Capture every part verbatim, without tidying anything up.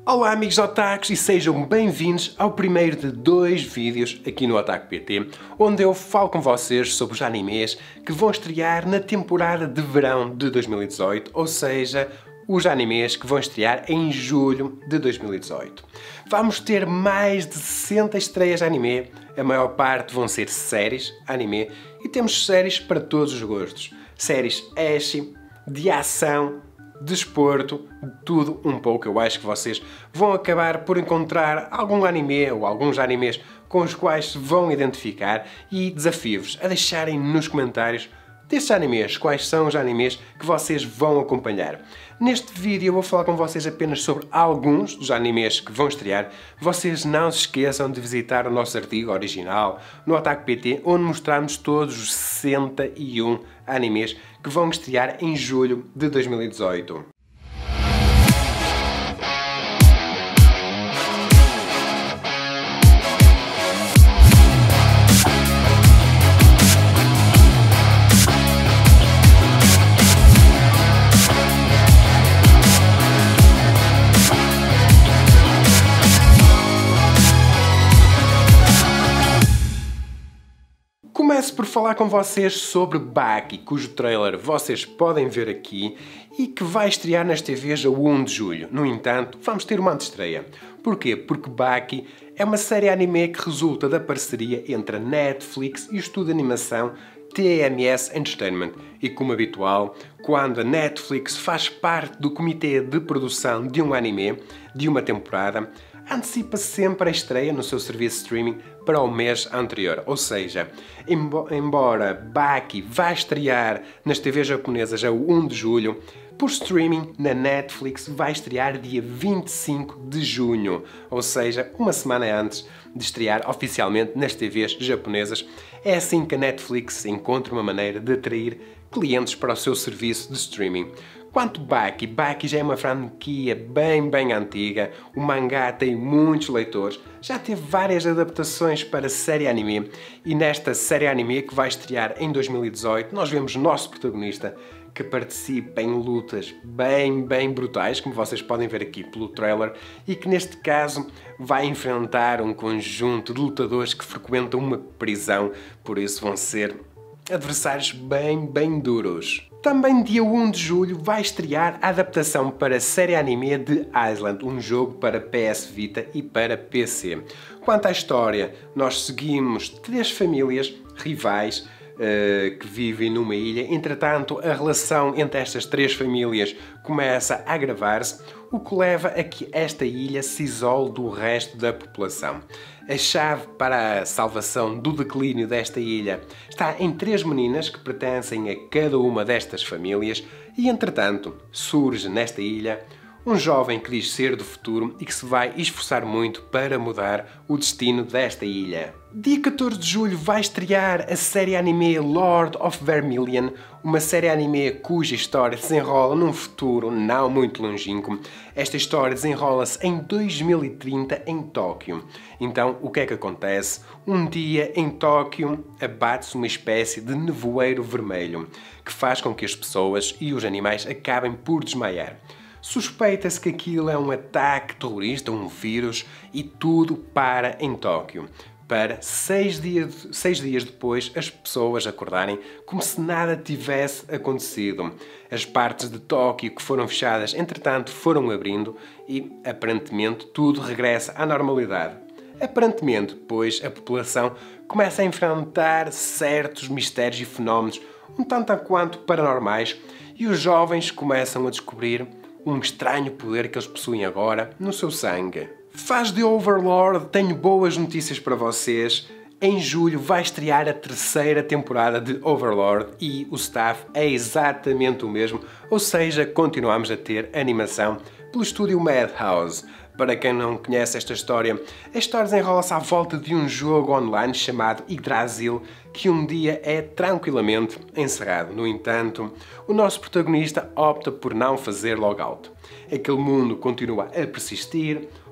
Olá amigos otakus e sejam bem-vindos ao primeiro de dois vídeos aqui no Otaku P T, onde eu falo com vocês sobre os animes que vão estrear na temporada de verão de dois mil e dezoito, ou seja, os animes que vão estrear em julho de dois mil e dezoito. Vamos ter mais de sessenta estreias de anime, a maior parte vão ser séries anime e temos séries para todos os gostos. Séries ecchi, de ação, desporto, de tudo um pouco. Eu acho que vocês vão acabar por encontrar algum anime ou alguns animes com os quais se vão identificar e desafio-vos a deixarem nos comentários destes animes quais são os animes que vocês vão acompanhar. Neste vídeo eu vou falar com vocês apenas sobre alguns dos animes que vão estrear. Vocês não se esqueçam de visitar o nosso artigo original no Otaku P T, onde mostramos todos os sessenta e um animes que vão estrear em julho de dois mil e dezoito. Começo por falar com vocês sobre Baki, cujo trailer vocês podem ver aqui e que vai estrear nas T Vs a um de julho. No entanto, vamos ter uma antestreia. Porquê? Porque Baki é uma série anime que resulta da parceria entre a Netflix e o estúdio de animação T M S Entertainment. E como habitual, quando a Netflix faz parte do comitê de produção de um anime, de uma temporada, antecipa sempre a estreia no seu serviço de streaming para o mês anterior. Ou seja, embora Baki vá estrear nas T Vs japonesas a um de julho, por streaming na Netflix vai estrear dia vinte e cinco de junho, ou seja, uma semana antes de estrear oficialmente nas T Vs japonesas. É assim que a Netflix encontra uma maneira de atrair clientes para o seu serviço de streaming. Quanto Baki, Baki já é uma franquia bem, bem antiga, o mangá tem muitos leitores, já teve várias adaptações para série anime e nesta série anime que vai estrear em dois mil e dezoito nós vemos o nosso protagonista que participa em lutas bem, bem brutais, como vocês podem ver aqui pelo trailer, e que neste caso vai enfrentar um conjunto de lutadores que frequentam uma prisão, por isso vão ser adversários bem, bem duros. Também dia um de julho vai estrear a adaptação para a série anime de Island, um jogo para P S Vita e para P C. Quanto à história, nós seguimos três famílias rivais uh, que vivem numa ilha. Entretanto, a relação entre estas três famílias começa a agravar-se, o que leva a que esta ilha se isole do resto da população. A chave para a salvação do declínio desta ilha está em três meninas que pertencem a cada uma destas famílias e, entretanto, surge nesta ilha um jovem que diz ser do futuro e que se vai esforçar muito para mudar o destino desta ilha. Dia catorze de julho vai estrear a série anime Lord of Vermilion, uma série anime cuja história se desenrola num futuro não muito longínquo. Esta história desenrola-se em dois mil e trinta em Tóquio. Então, o que é que acontece? Um dia em Tóquio abate-se uma espécie de nevoeiro vermelho que faz com que as pessoas e os animais acabem por desmaiar. Suspeita-se que aquilo é um ataque terrorista, um vírus, e tudo para em Tóquio. Para seis dias, seis dias depois as pessoas acordarem como se nada tivesse acontecido. As partes de Tóquio que foram fechadas, entretanto, foram abrindo e, aparentemente, tudo regressa à normalidade. Aparentemente, pois, a população começa a enfrentar certos mistérios e fenómenos um tanto quanto paranormais e os jovens começam a descobrir um estranho poder que eles possuem agora no seu sangue. Fãs de Overlord, tenho boas notícias para vocês. Em julho vai estrear a terceira temporada de Overlord e o staff é exatamente o mesmo, ou seja, continuamos a ter animação pelo estúdio Madhouse. Para quem não conhece esta história, a história desenrola-se à volta de um jogo online chamado Yggdrasil, que um dia é tranquilamente encerrado. No entanto, o nosso protagonista opta por não fazer logout. Aquele mundo continua a persistir,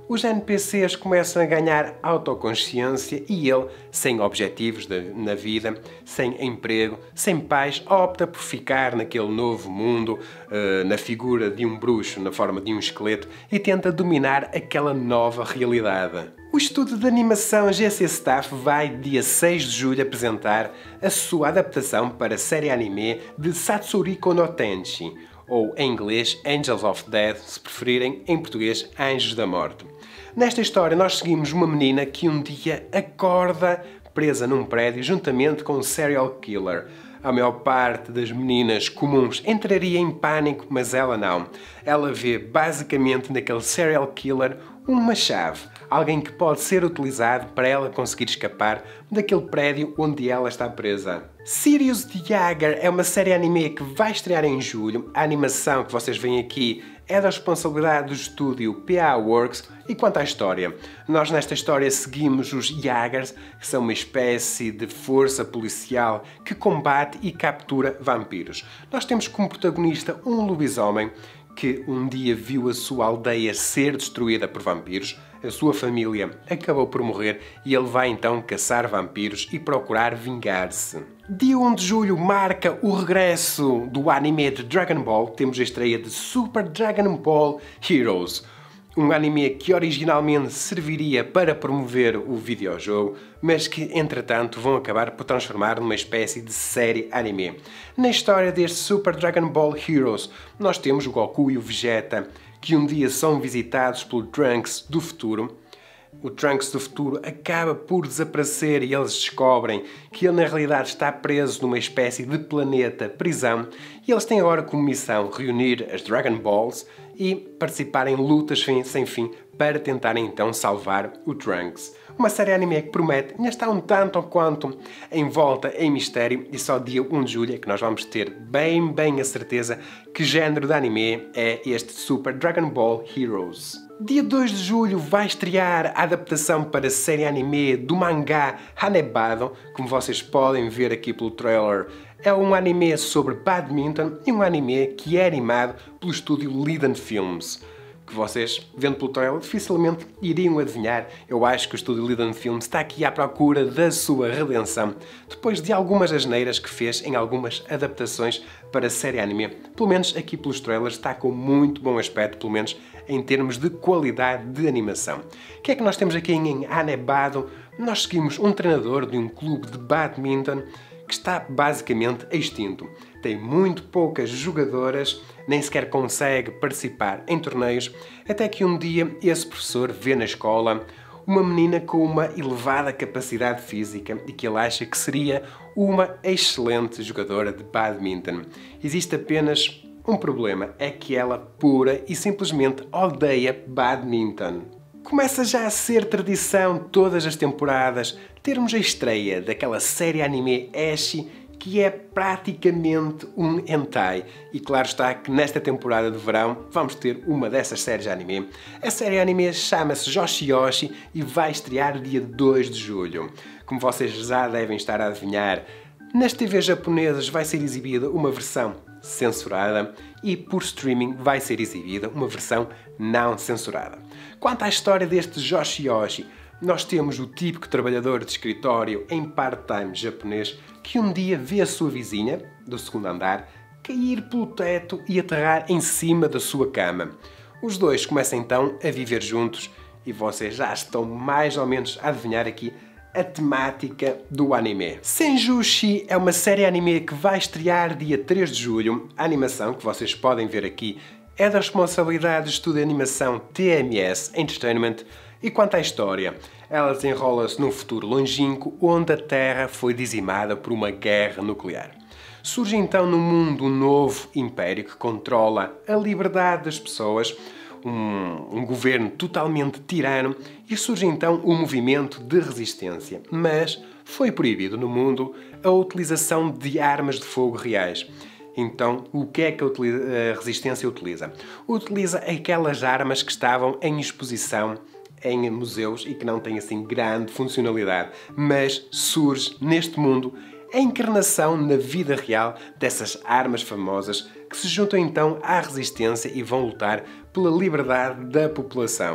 Os N P Cs começam a ganhar autoconsciência e ele, sem objetivos de, na vida, sem emprego, sem pais, opta por ficar naquele novo mundo, uh, na figura de um bruxo, na forma de um esqueleto, e tenta dominar aquela nova realidade. O estúdio de animação G C Staff vai, dia seis de julho, apresentar a sua adaptação para a série anime de Satsuriko no Tenshi, ou em inglês Angels of Death, se preferirem, em português Anjos da Morte. Nesta história nós seguimos uma menina que um dia acorda presa num prédio juntamente com um serial killer. A maior parte das meninas comuns entraria em pânico, mas ela não. Ela vê basicamente naquele serial killer uma chave, alguém que pode ser utilizado para ela conseguir escapar daquele prédio onde ela está presa. Sirius the Jaeger é uma série anime que vai estrear em julho. A animação que vocês veem aqui é da responsabilidade do estúdio P A Works. E quanto à história, nós nesta história seguimos os Jaegers, que são uma espécie de força policial que combate e captura vampiros. Nós temos como protagonista um lobisomem que um dia viu a sua aldeia ser destruída por vampiros, a sua família acabou por morrer e ele vai então caçar vampiros e procurar vingar-se. Dia um de julho marca o regresso do anime de Dragon Ball. Temos a estreia de Super Dragon Ball Heroes, um anime que originalmente serviria para promover o videojogo, mas que, entretanto, vão acabar por transformar numa espécie de série anime. Na história deste Super Dragon Ball Heroes, nós temos o Goku e o Vegeta, que um dia são visitados pelo Trunks do futuro. O Trunks do futuro acaba por desaparecer e eles descobrem que ele na realidade está preso numa espécie de planeta prisão e eles têm agora como missão reunir as Dragon Balls e participar em lutas sem fim para tentarem então salvar o Trunks. Uma série anime que promete, ainda está um tanto ou quanto envolta em mistério e só dia um de julho é que nós vamos ter bem bem a certeza que género de anime é este Super Dragon Ball Heroes. Dia dois de julho vai estrear a adaptação para a série anime do mangá Hanebado, como vocês podem ver aqui pelo trailer. É um anime sobre badminton e um anime que é animado pelo estúdio Liden Films, que vocês, vendo pelo trailer, dificilmente iriam adivinhar. Eu acho que o estúdio Liden Films está aqui à procura da sua redenção, depois de algumas asneiras que fez em algumas adaptações para a série anime. Pelo menos aqui pelos trailers está com muito bom aspecto, pelo menos em termos de qualidade de animação. O que é que nós temos aqui em Hanebado? Nós seguimos um treinador de um clube de badminton que está basicamente extinto. Tem muito poucas jogadoras, nem sequer consegue participar em torneios, até que um dia esse professor vê na escola uma menina com uma elevada capacidade física e que ele acha que seria uma excelente jogadora de badminton. Existe apenas um problema, é que ela pura e simplesmente odeia badminton. Começa já a ser tradição todas as temporadas termos a estreia daquela série anime Ashi, que é praticamente um hentai. E claro está que nesta temporada de verão vamos ter uma dessas séries de anime. A série anime chama-se Joshiyoshi e vai estrear dia dois de julho. Como vocês já devem estar a adivinhar, nas T Vs japonesas vai ser exibida uma versão censurada e por streaming vai ser exibida uma versão não censurada. Quanto à história deste Joshiyoshi, nós temos o típico trabalhador de escritório em part-time japonês que um dia vê a sua vizinha, do segundo andar, cair pelo teto e aterrar em cima da sua cama. Os dois começam então a viver juntos e vocês já estão mais ou menos a adivinhar aqui a temática do anime. Senjushi é uma série anime que vai estrear dia três de julho. A animação que vocês podem ver aqui é da responsabilidade do estúdio de animação T M S Entertainment. E quanto à história, ela desenrola-se num futuro longínquo onde a Terra foi dizimada por uma guerra nuclear. Surge então no mundo um novo império que controla a liberdade das pessoas, um, um governo totalmente tirano, e surge então um movimento de resistência. Mas foi proibido no mundo a utilização de armas de fogo reais. Então, o que é que a resistência utiliza? Utiliza aquelas armas que estavam em exposição em museus e que não têm assim grande funcionalidade, mas surge neste mundo a encarnação na vida real dessas armas famosas que se juntam então à resistência e vão lutar pela liberdade da população.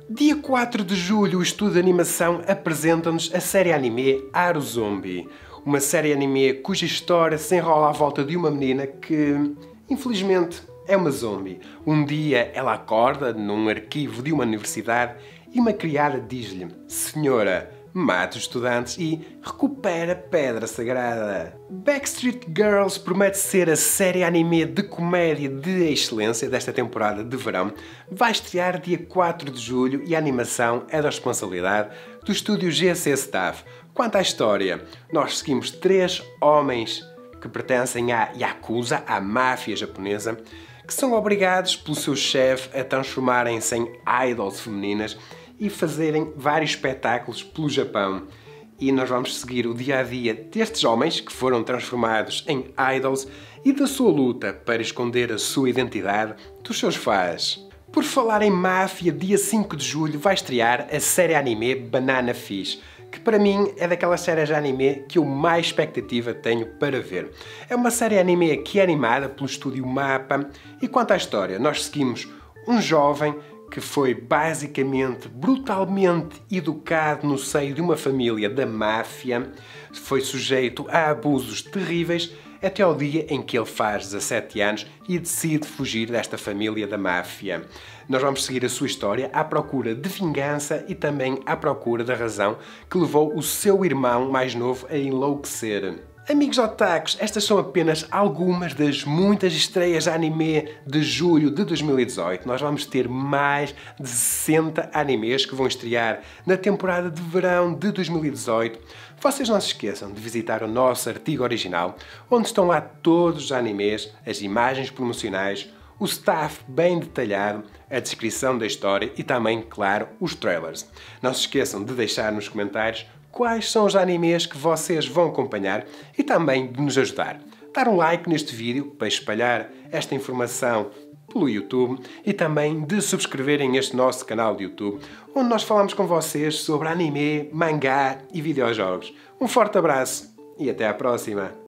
Dia quatro de julho, o Estúdio de Animação apresenta-nos a série anime Aro Zombie. Uma série anime cuja história se enrola à volta de uma menina que, infelizmente, é uma zombie. Um dia ela acorda num arquivo de uma universidade e uma criada diz-lhe: "Senhora, mata os estudantes e recupera a pedra sagrada." Backstreet Girls promete ser a série anime de comédia de excelência desta temporada de verão. Vai estrear dia quatro de julho e a animação é da responsabilidade do estúdio G C Staff. Quanto à história, nós seguimos três homens que pertencem à Yakuza, à máfia japonesa, que são obrigados pelo seu chefe a transformarem-se em idols femininas e fazerem vários espetáculos pelo Japão. E nós vamos seguir o dia-a-dia destes homens que foram transformados em idols e da sua luta para esconder a sua identidade dos seus fãs. Por falar em máfia, dia cinco de julho vai estrear a série anime Banana Fish, que para mim é daquelas séries de anime que eu mais expectativa tenho para ver. É uma série anime que é animada pelo estúdio Mappa e quanto à história, nós seguimos um jovem que foi basicamente brutalmente educado no seio de uma família da máfia, foi sujeito a abusos terríveis até ao dia em que ele faz dezassete anos e decide fugir desta família da máfia. Nós vamos seguir a sua história à procura de vingança e também à procura da razão que levou o seu irmão mais novo a enlouquecer. Amigos otakus, estas são apenas algumas das muitas estreias de anime de julho de dois mil e dezoito. Nós vamos ter mais de sessenta animes que vão estrear na temporada de verão de dois mil e dezoito. Vocês não se esqueçam de visitar o nosso artigo original, onde estão lá todos os animes, as imagens promocionais, o staff bem detalhado, a descrição da história e também, claro, os trailers. Não se esqueçam de deixar nos comentários quais são os animes que vocês vão acompanhar e também de nos ajudar. Dar um like neste vídeo para espalhar esta informação pelo YouTube e também de subscreverem este nosso canal de YouTube, onde nós falamos com vocês sobre anime, mangá e videojogos. Um forte abraço e até à próxima!